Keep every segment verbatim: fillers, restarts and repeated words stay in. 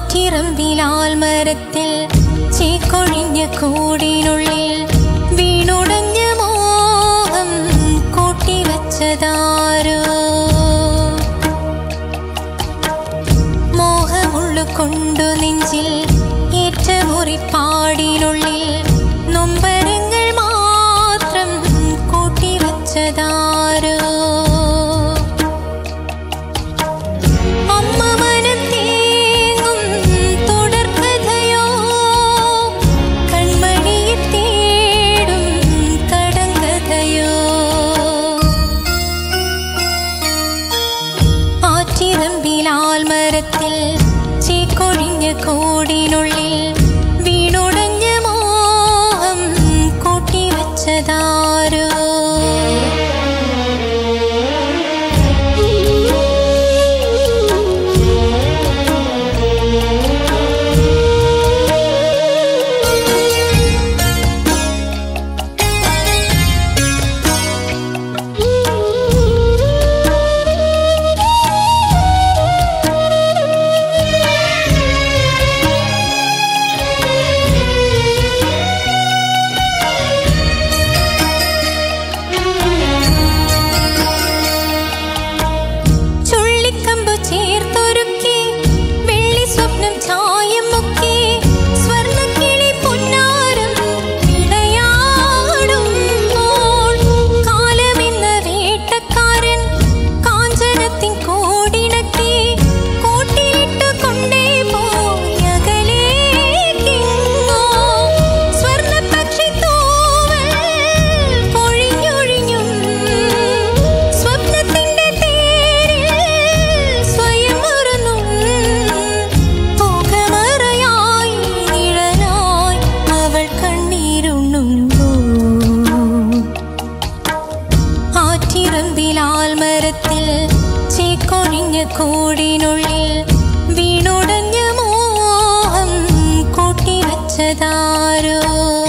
ആറ്റിറമ്പിലാൽ മരത്തിൽ ചേക്കൊഴിഞ്ഞ കൂടിനുള്ളിൽ വീണുടഞ്ഞ മോഹം കൂട്ടിവച്ചതാരോ മോഹമുള്ളു കൊണ്ടു നെഞ്ചിൽ ഏറ്റമുറിപ്പാടിനുള്ളിൽ നൊമ്പരങ്ങൾ മാത്രം കൂട്ടിവച്ചതാരോ ആറ്റിറമ്പിലാൽ മരത്തിൽ ചേക്കൊഴിഞ്ഞ കൂടിനുള്ളിൽ വീണുടഞ്ഞ മോഹം കൂട്ടിവച്ചതാരോ ആറ്റിറമ്പിലാൽ മരത്തിൽ ചേക്കൊഴിഞ്ഞ കൂടിനുള്ളിൽ വീണുടഞ്ഞ മോഹം കൂട്ടിവച്ചതാരോ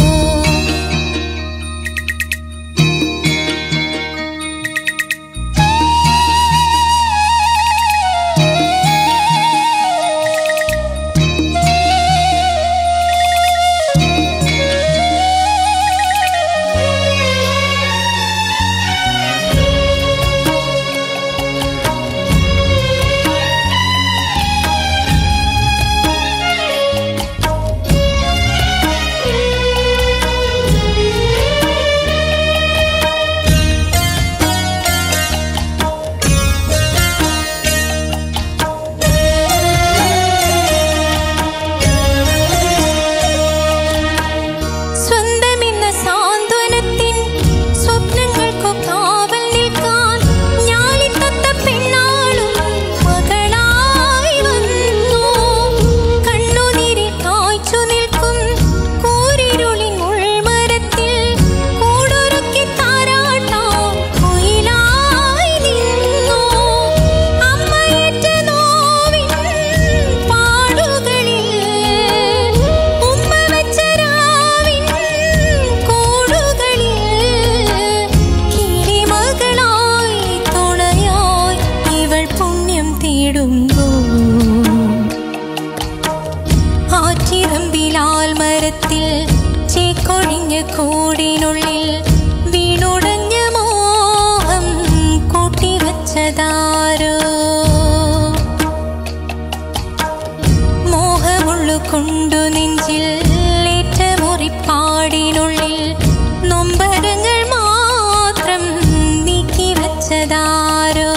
ആറ്റിറമ്പിലാൽ മരത്തിൽ ചേക്കൊഴിഞ്ഞ കൂടിനുള്ളിൽ വീണുടഞ്ഞ മോഹം കൂട്ടിവച്ചതാരോ മോഹമുള്ളു കൊണ്ടു നെഞ്ചിൽ ഏറ്റമുറിപ്പാടിനുള്ളിൽ നൊമ്പരങ്ങൾ മാത്രം നീക്കിവച്ചതാരോ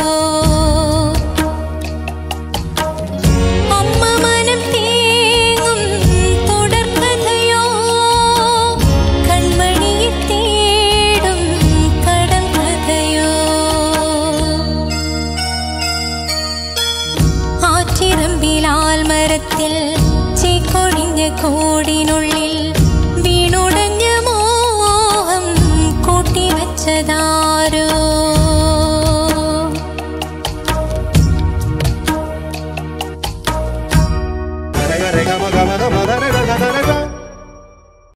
ആറ്റിറമ്പിലാൽ മരത്തിൽ ചേക്കൊഴിഞ്ഞ കൂടിനുള്ളിൽ വീണുടഞ്ഞ മോഹം കൂട്ടിവച്ചതാ